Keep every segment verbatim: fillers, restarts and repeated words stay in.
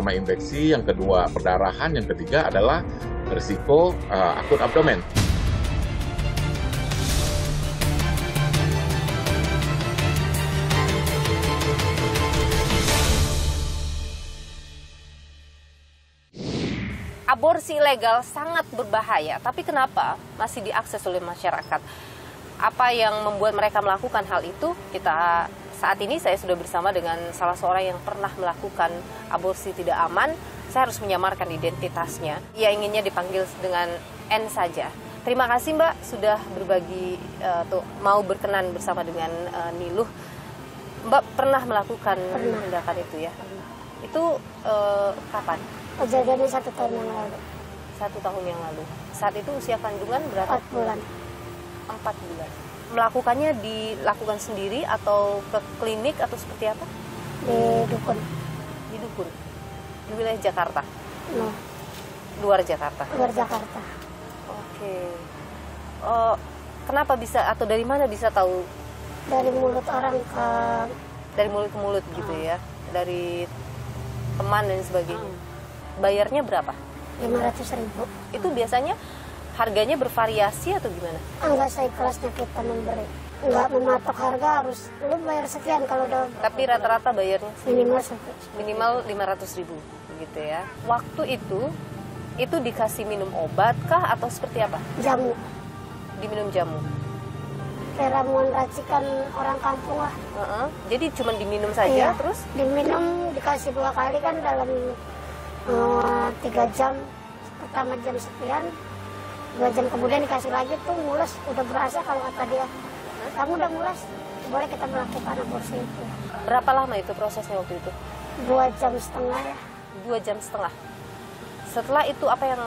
pertama infeksi, yang kedua perdarahan, yang ketiga adalah risiko uh, akut abdomen. Aborsi ilegal sangat berbahaya, tapi kenapa masih diakses oleh masyarakat? Apa yang membuat mereka melakukan hal itu? Kita saat ini saya sudah bersama dengan salah seorang yang pernah melakukan aborsi tidak aman. Saya harus menyamarkan identitasnya. Ia inginnya dipanggil dengan N saja. Terima kasih Mbak sudah berbagi, uh, tuh, mau berkenan bersama dengan uh, Niluh. Mbak pernah melakukan Pernah. tindakan itu ya? Itu uh, kapan? Kejadiannya satu tahun yang lalu. Satu tahun yang lalu. Saat itu usia kandungan berapa? Empat bulan. Empat bulan. Melakukannya dilakukan sendiri atau ke klinik atau seperti apa? Di dukun. Di dukun. Di wilayah Jakarta. No, Luar Jakarta. luar Jakarta. Oke. Oh, kenapa bisa atau dari mana bisa tahu? Dari mulut orang ke Dari mulut ke mulut gitu ya. Dari teman dan sebagainya. Bayarnya berapa? lima ratus ribu. Itu biasanya harganya bervariasi atau gimana? Enggak seikhlasnya kita memberi. Enggak mematok harga harus lu bayar sekian kalau udah. Tapi rata-rata bayarnya Minimal sampai minimal lima ratus ribu gitu ya. Waktu itu itu dikasih minum obat kah atau seperti apa? jamu. Diminum jamu. Kayak ramuan racikan orang kampung lah. Uh-uh. Jadi cuma diminum saja Iya. terus? Diminum dikasih dua kali kan dalam uh, tiga jam. Pertama jam sekian, dua jam kemudian dikasih lagi tuh mules. Udah berasa kalau kata dia, kamu udah mules, boleh kita melakukan aborsi itu. Berapa lama itu prosesnya waktu itu? Dua jam setengah ya. Dua jam setengah. Setelah itu apa yang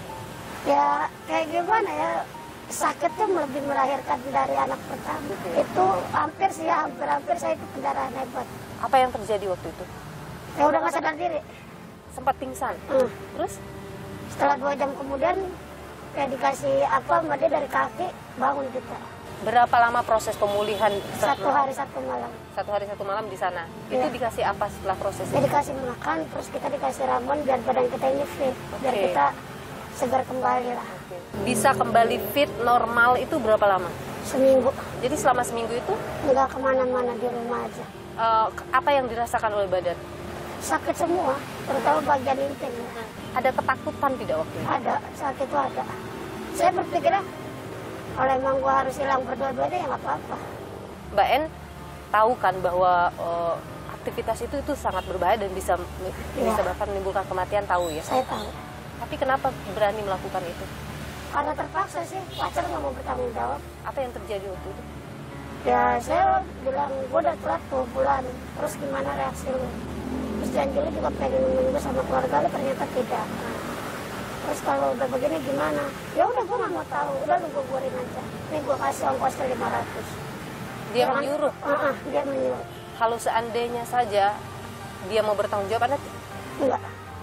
Ya kayak gimana ya, sakitnya lebih melahirkan dari anak pertama. Itu hampir sih ya, hampir-hampir saya itu pendarahan hebat. apa yang terjadi waktu itu? Ya udah nggak sadar diri. Sempat pingsan. Hmm. Terus Setelah dua jam kemudian kayak dikasih apa sama dia dari kaki, bangun kita. berapa lama proses pemulihan? Satu hari satu malam. Satu hari satu malam di sana. Iya. Itu dikasih apa setelah proses Dia itu? dikasih makan, terus kita dikasih ramuan biar badan kita ini fit, biar Oke. kita segar kembali lah. Bisa kembali fit normal itu berapa lama? Seminggu, Jadi selama seminggu itu nggak kemana-mana di rumah aja. eh, apa yang dirasakan oleh badan? Sakit semua, terutama bagian intim. Ya. Ada ketakutan tidak waktu itu? Ada, saat itu ada. Saya berpikirnya, kalau emang gua harus hilang berdua-duanya ya nggak apa-apa. Mbak N tahu kan bahwa eh, aktivitas itu itu sangat berbahaya dan bisa bisa bahkan menimbulkan kematian, tahu ya. Saya tahu. Tapi kenapa berani melakukan itu? Karena terpaksa sih, pacar nggak mau bertanggung jawab. Apa yang terjadi waktu itu? Ya saya bilang, gua udah telat dua bulan, terus gimana reaksi lu? Terus janji lu juga pengen menunggu sama keluarga lu, ternyata tidak. Terus kalau udah begini gimana? Ya udah gua nggak mau tahu, udah lu gugurin aja. Nih gua kasih ongkosnya lima ratus. Dia Jangan- menyuruh. Uh-uh, dia menyuruh. Kalau seandainya saja dia mau bertanggung jawab, Anda, Enggak.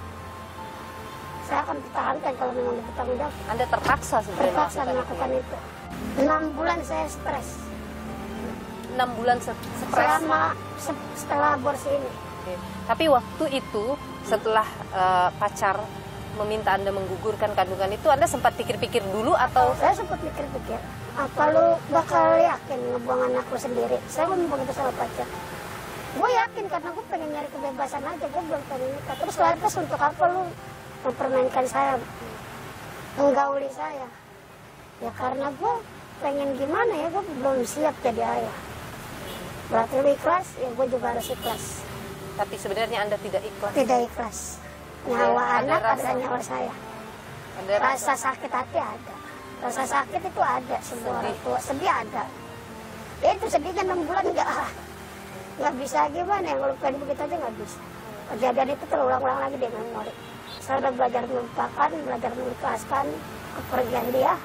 Saya akan pertahankan kalau memang bertanggung jawab. anda terpaksa sebenarnya Terpaksa melakukan melakukan itu. itu. Enam bulan saya stres. Enam bulan se- stres. Selama se- setelah aborsi ini. Oke. Tapi waktu itu setelah eh, pacar meminta Anda menggugurkan kandungan itu, Anda sempat pikir-pikir dulu atau Saya sempat mikir-pikir, apa lu bakal yakin ngebuang anak lu sendiri? Saya ngomong begitu sama pacar. Gue yakin karena gue pengen nyari kebebasan aja, gue belum pengen nikah. Terus lantas untuk apa lu mempermainkan saya, menggauli saya? Ya karena gue pengen gimana ya, gue belum siap jadi ayah. Berarti lu ikhlas, ya gue juga harus ikhlas. tapi sebenarnya Anda tidak ikhlas? Tidak ikhlas. Nyawa Ada anak rasa- adalah nyawa saya. Anda Rasa sakit hati ada. Rasa sakit itu ada, semua orang tua. Sedih ada. Ya itu sedih kan enam bulan enggak. Nggak bisa gimana ya, ngelupain begitu aja nggak bisa. Kejadian itu terulang-ulang lagi di memori. Saya udah belajar melupakan, belajar mengikhlaskan kepergian dia.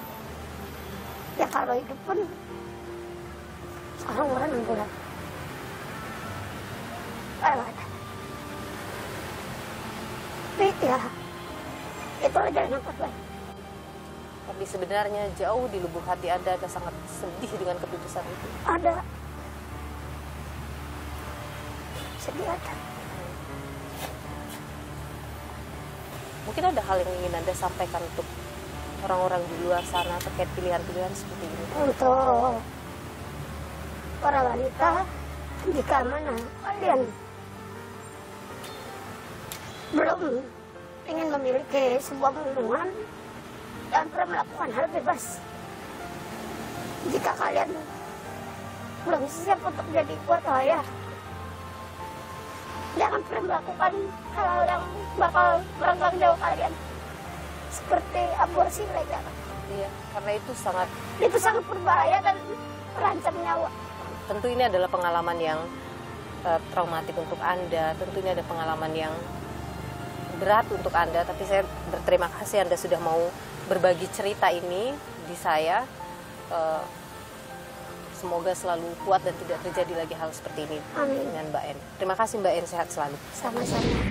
Ya kalau hidup pun, sekarang orang enam bulan. Ayo ada. Tapi ya, itulah jalan yang terbaik. Tapi sebenarnya jauh di lubuk hati Anda, Anda sangat sedih dengan keputusan itu. Ada. Sedih ada. Mungkin ada hal yang ingin Anda sampaikan untuk orang-orang di luar sana terkait pilihan-pilihan seperti ini. Untuk para wanita, jika mana kalian belum ingin memiliki sebuah hubungan dan pernah melakukan hal bebas, jika kalian belum siap untuk jadi kuat ayah, jangan pernah melakukan hal-hal yang bakal merenggang nyawa kalian, seperti aborsi ilegal. Iya, karena itu sangat Itu sangat berbahaya dan terancam nyawa. tentu ini adalah pengalaman yang uh, traumatik untuk Anda. Tentu ini ada pengalaman yang berat untuk Anda, tapi saya berterima kasih Anda sudah mau berbagi cerita ini di saya. Uh, semoga selalu kuat dan tidak terjadi lagi hal seperti ini Amin. dengan Mbak En. Terima kasih Mbak En, sehat selalu. Sama-sama.